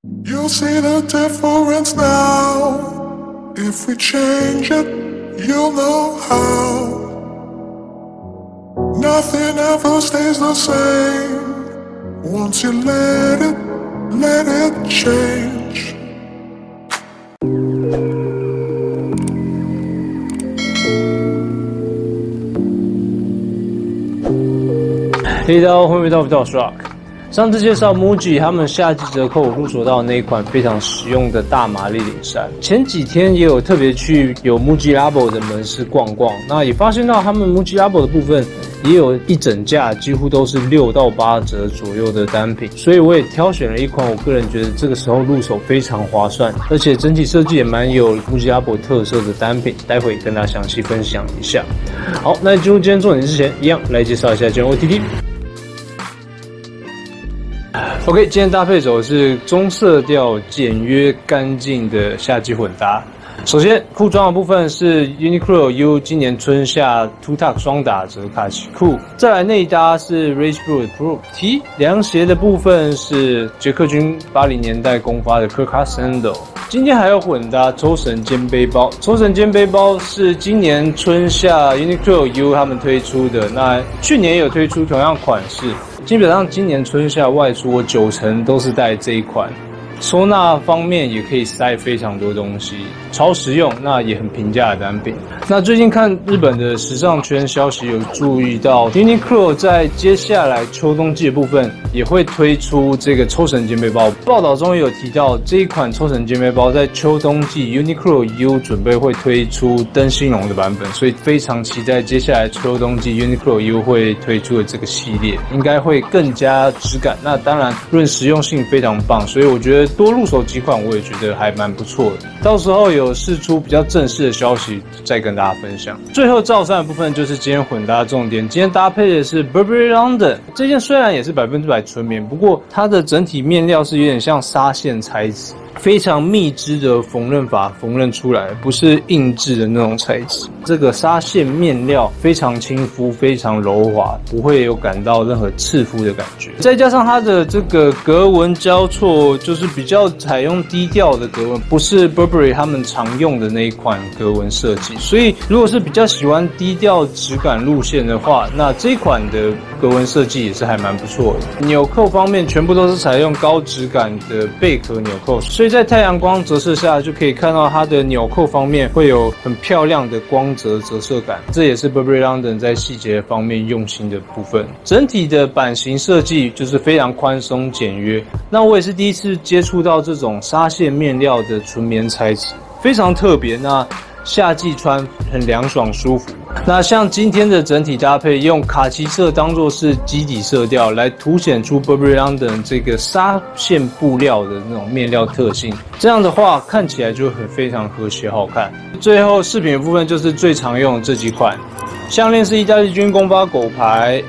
You'll see the difference now. If we change it, you'll know how. Nothing ever stays the same. Once you let it change. 大家好，欢迎回到 Rock。上次介绍 MUJI 他们夏季折扣入手到那一款非常实用的大麻立领衫。前几天也有特别去有 MUJI Labo 的门市逛逛，那也发现到他们 MUJI Labo 的部分也有一整架，几乎都是6到8折左右的单品，所以我也挑选了一款我个人觉得这个时候入手非常划算，而且整体设计也蛮有 MUJI Labo 特色的单品，待会跟大家详细分享一下。好，那进入今天重点之前，一样来介绍一下今天 OTT。OK， 今天搭配走的是棕色调、简约、干净的夏季混搭。首先，裤装的部分是 Uniqlo U 今年春夏 Two Tuck 双打折卡其裤，再来内搭是 Rage Blue Pro T， 凉鞋的部分是捷克军80年代公发的 Kirka Sandal。今天还有混搭抽绳肩背包，抽绳肩背包是今年春夏 Uniqlo U 他们推出的，那去年也有推出同样款式。基本上今年春夏外出我90%都是带这一款，收纳方面也可以塞非常多东西，超实用，那也很平价的单品。那最近看日本的时尚圈消息，有注意到 Uniqlo 在接下来秋冬季的部分也会推出这个抽绳肩背包。报道中也有提到这一款抽绳肩背包在秋冬季 Uniqlo U 准备会推出灯芯绒的版本，所以非常期待接下来秋冬季 Uniqlo U 会推出的这个系列，应该会更加质感。那当然论实用性非常棒，所以我觉得多入手几款我也觉得还蛮不错的。到时候有释出比较正式的消息再跟大家分享。最后罩衫的部分就是今天混搭的重点，今天搭配的是 Burberry London。这件虽然也是100%纯棉，不过它的整体面料是有点像纱线材质，非常密织的缝纫法缝纫出来，不是硬质的那种材质。这个纱线面料非常亲肤，非常柔滑，不会有感到任何刺肤的感觉。再加上它的这个格纹交错，就是比较采用低调的格纹，不是 Burberry 他们常用的那一款格纹设计。所以如果是比较喜欢低调质感路线的话，那这一款的格纹设计也是还蛮不错的。纽扣方面全部都是采用高质感的贝壳纽扣，所以在太阳光折射下就可以看到它的纽扣方面会有很漂亮的光泽折射感，这也是 Burberry London 在细节方面用心的部分。整体的版型设计就是非常宽松简约，那我也是第一次接触到这种纱线面料的纯棉材质，非常特别，那夏季穿很凉爽舒服。那像今天的整体搭配，用卡其色当作是基底色调，来凸显出 Burberry London 这个纱线布料的那种面料特性。这样的话看起来就非常和谐好看。最后饰品的部分就是最常用的这几款，项链是意大利军公发狗牌，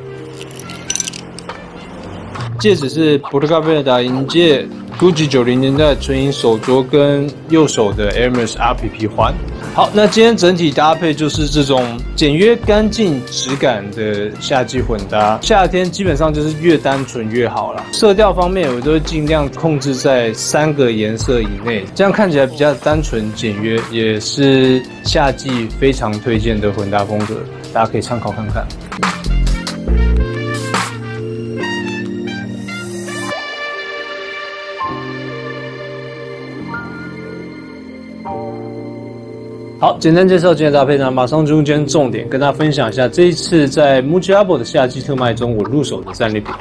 戒指是波特卡贝达银戒，Gucci 90年代纯银手镯跟右手的 Hermes RPP 环。好，那今天整体搭配就是这种简约干净质感的夏季混搭。夏天基本上就是越单纯越好啦。色调方面我都会尽量控制在3个颜色以内，这样看起来比较单纯简约，也是夏季非常推荐的混搭风格，大家可以参考看看。好，简单介绍今天的搭配呢，马上进入今天重点，跟大家分享一下这一次在 MUJI Labo 的夏季特卖中我入手的战利品。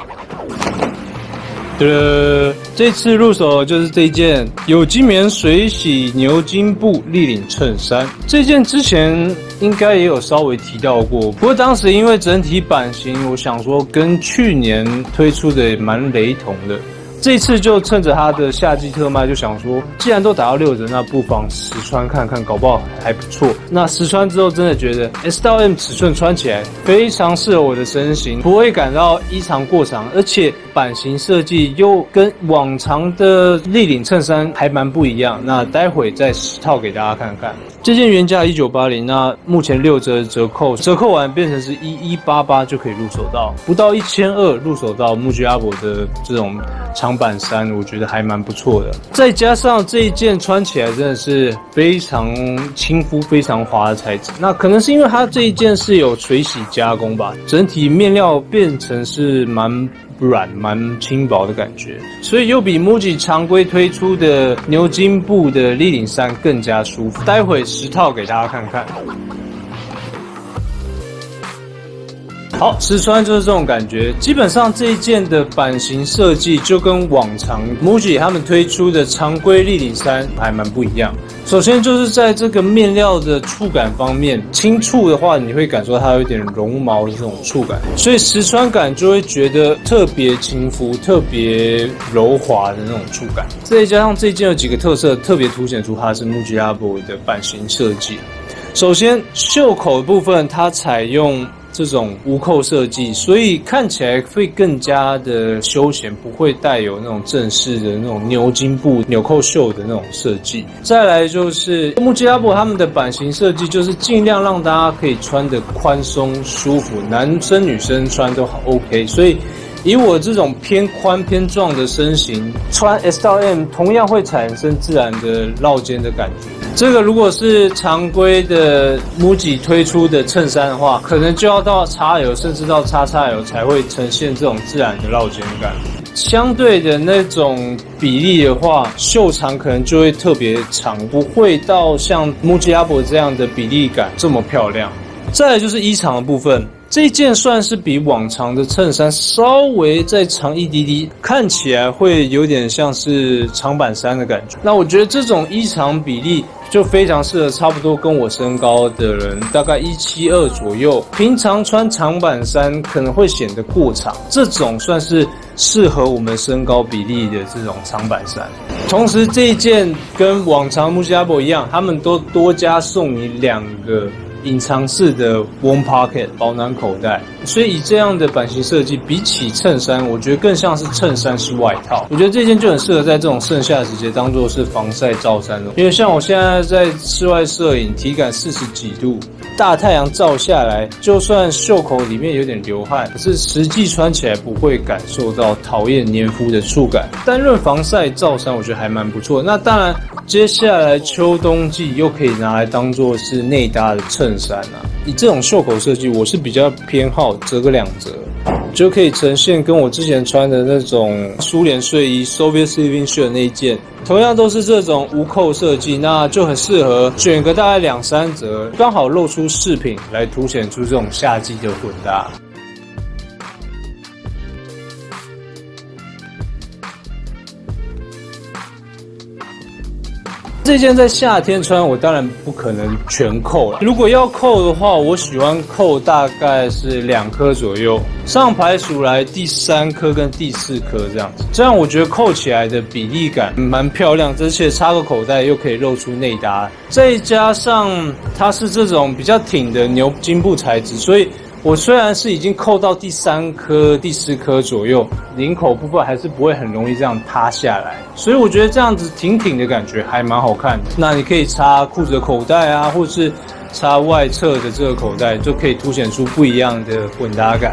这次入手就是这一件有机棉水洗牛津布立领衬衫。这件之前应该也有稍微提到过，不过当时因为整体版型，我想说跟去年推出的也蛮雷同的。这一次就趁着它的夏季特卖，就想说既然都打到6折，那不妨实穿看看，搞不好还不错。那实穿之后真的觉得 S 到 M 尺寸穿起来非常适合我的身形，不会感到衣长过长，而且版型设计又跟往常的立领衬衫还蛮不一样。那待会再实套给大家看看。 这件原价1980，那目前6折折扣，折扣完变成是1188就可以入手到，不到1200入手到Mujiabo的这种长版衫，我觉得还蛮不错的。再加上这一件穿起来真的是非常亲肤、非常滑的材质，那可能是因为它这一件是有水洗加工吧，整体面料变成是蛮软蛮轻薄的感觉，所以又比 MUJI 常规推出的牛津布的立领衫更加舒服。待会实套给大家看看。好，实穿就是这种感觉。基本上这一件的版型设计就跟往常 MUJI 他们推出的常规立领衫还蛮不一样。首先就是在这个面料的触感方面，轻触的话你会感受到它有点绒毛的这种触感，所以实穿感就会觉得特别亲肤、特别柔滑的那种触感。再加上这件有几个特色，特别凸显出它是 Mujiabo 的版型设计。首先，袖口的部分它采用这种无扣设计，所以看起来会更加的休闲，不会带有那种正式的那种牛津布纽扣袖的那种设计。再来就是Mujiabo他们的版型设计，就是尽量让大家可以穿得宽松舒服，男生女生穿都好 OK。所以以我这种偏宽偏壮的身形，穿 S 到 M 同样会产生自然的落肩的感觉。这个如果是常规的 MUJI 推出的衬衫的话，可能就要到 XL 甚至到 XXL 才会呈现这种自然的落肩感。相对的那种比例的话，袖长可能就会特别长，不会到像 Mujiabo 这样的比例感这么漂亮。再来就是衣长的部分。这一件算是比往常的衬衫稍微再长一滴滴，看起来会有点像是长版衫的感觉。那我觉得这种衣长比例就非常适合差不多跟我身高的人，大概172左右。平常穿长版衫可能会显得过长，这种算是适合我们身高比例的这种长版衫。同时这一件跟往常 Mujiabo 一样，他们都多加送你2个隐藏式的 warm pocket 保暖口袋，所以以这样的版型设计，比起衬衫，我觉得更像是衬衫是外套。我觉得这件就很适合在这种盛夏时节当做是防晒罩衫了。因为像我现在在室外摄影，体感40几度，大太阳照下来，就算袖口里面有点流汗，可是实际穿起来不会感受到讨厌黏肤的触感。单论防晒罩衫，我觉得还蛮不错。那当然，接下来秋冬季又可以拿来当做是内搭的衬衫啊。以这种袖口设计，我是比较偏好折个2折，就可以呈现跟我之前穿的那种苏联睡衣 Soviet Sleeping Shirt 那一件，同样都是这种无扣设计，那就很适合选个大概2-3折，刚好露出饰品来凸显出这种夏季的混搭。这件在夏天穿，我当然不可能全扣了。如果要扣的话，我喜欢扣大概是2颗左右，上排数来第3颗跟第4颗这样子。这样我觉得扣起来的比例感蛮漂亮，而且插个口袋又可以露出内搭。再加上它是这种比较挺的牛津布材质，所以我虽然是已经扣到第3颗、第4颗左右，领口部分还是不会很容易这样塌下来，所以我觉得这样子挺挺的感觉还蛮好看的。那你可以插裤子的口袋啊，或是插外侧的这个口袋，就可以凸显出不一样的混搭感。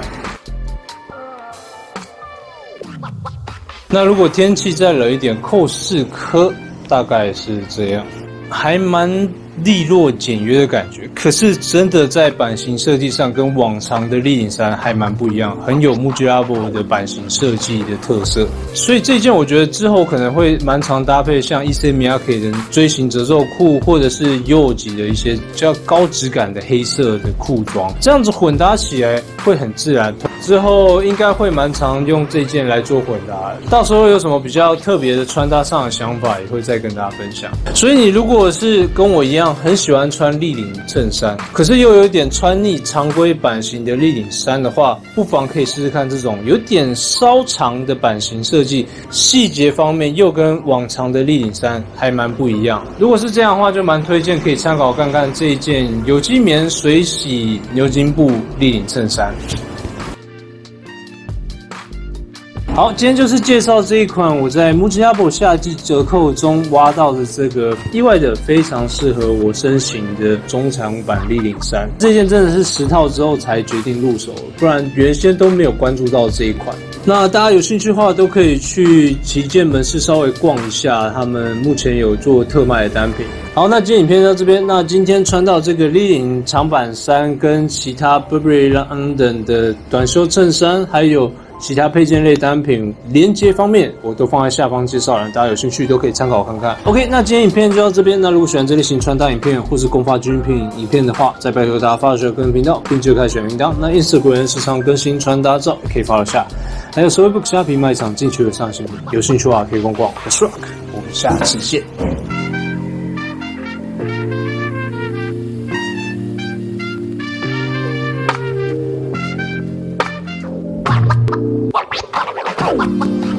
那如果天气再冷一点，扣4颗，大概是这样，还蛮利落简约的感觉，可是真的在版型设计上跟往常的立领衫还蛮不一样，很有 Mujiabo 的版型设计的特色。所以这件我觉得之后可能会蛮常搭配像 Issey Miyake 的锥形褶皱裤，或者是 Yohji 的一些比较高质感的黑色的裤装，这样子混搭起来会很自然。之后应该会蛮常用这件来做混搭的，到时候有什么比较特别的穿搭上的想法，也会再跟大家分享。所以你如果是跟我一样很喜欢穿立领衬衫，可是又有一点穿腻常规版型的立领衫的话，不妨可以试试看这种有点稍长的版型设计，细节方面又跟往常的立领衫还蛮不一样。如果是这样的话，就蛮推荐可以参考看看这一件有机棉水洗牛津布立领衬衫。 好，今天就是介绍这一款我在 Muji Apple 夏季折扣中挖到的这个意外的非常适合我身形的中长版103。这件真的是10套之后才决定入手，不然原先都没有关注到这一款。那大家有兴趣的话，都可以去旗舰门市稍微逛一下，他们目前有做特卖的单品。好，那今天影片到这边。那今天穿到这个Li-Ning长版衫，跟其他 Burberry London 的短袖衬衫，还有其他配件类单品连结方面，我都放在下方介绍栏，大家有兴趣都可以参考看看。OK， 那今天影片就到这边。那如果喜欢这类型穿搭影片或是公发军品影片的话，再拜托大家follow个人频道，并且开小铃铛。那 Instagram 时常更新穿搭照，也可以follow下。还有 Soybook 虾皮卖场近期的上新品，有兴趣的话可以逛逛。我是 Rock， 我们下次见。 Wow.